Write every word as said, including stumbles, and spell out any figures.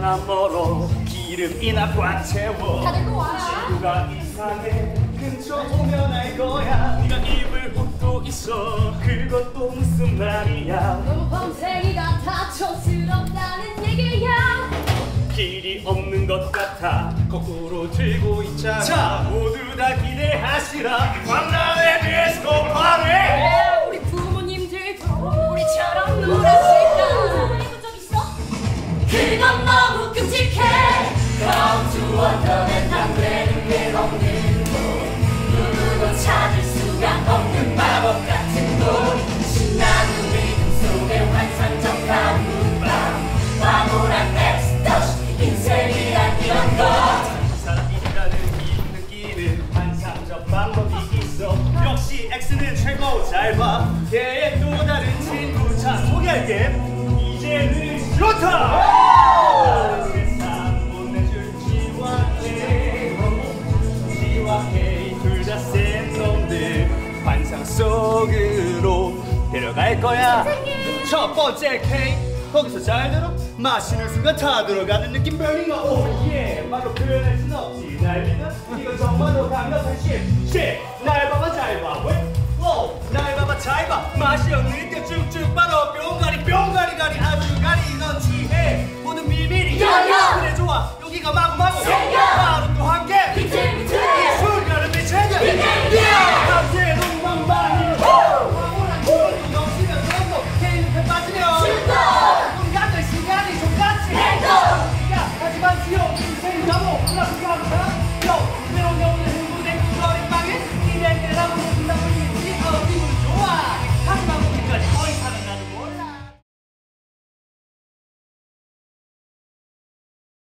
멀리나 멀어 기름이나 꽉 채워 다들 또 와라. 지구가 이상해 근처 오면 알 거야 네가 입을 옷도 있어 그것도 무슨 말이야 너무 범생이 같아 촌스럽다는 얘기야. 길이 없는 것 같아 거꾸로 들고 있잖아 자 모두 다 기대하시라 광란의 디스코 파티 우리 부모님들도 우리처럼 놀았을까. 해본 적 있어? 그건 너무 끔찍해. Come to wonderland 안 되는 게 없는 곳 누구도 찾을 수가 없는 마법 같은 곳 신나는 리듬 속에 환상적 감흥감 황홀한 엑스터시 인생이란 이런 것 사람이라는 이 느끼는 환상적 방법이 있어 역시 X는 최고 잘봐 걔의 또 다른 친구 자 소개할게 이제는 좋다 세상 보내줄 지와해 지와해 둘 다 센 놈들 환상 속으로 데려갈 거야 첫 번째 K 거기서 잘 들어 마시는 순간 다 들어가는 느낌 burning up 오예 말로 표현할 순 없지 날 믿어 이건 정말로 강력한 shit 날 봐봐 잘봐 왜? 오, 날 봐봐 잘봐 맛이 없는 게 쭉쭉 빨아 뿅가리 뿅가리 가리 아주 가리 넌 취해 모든 비밀이 야야! 그래 좋아 여기가 마구마구 생겨! 바로 또 한개 비틀비틀! 이 순간을 비춰줘 비틀비틀! 밤새 눈만 많이 황홀한 기분이 넘치면 그것도 K한테 빠지면 즐거워! 시간이 좀 같이 내도! 야 하지만 지옥 인생 너무